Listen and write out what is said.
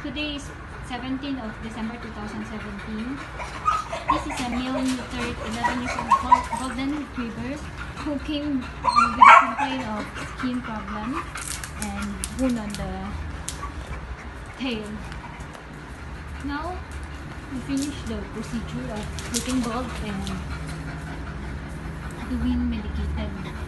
Today is 17th of December 2017. This is a male neutered 11 years old golden retriever who came with a complaint of skin problem and wound on the tail. Now we finish the procedure of putting bulb and doing medicated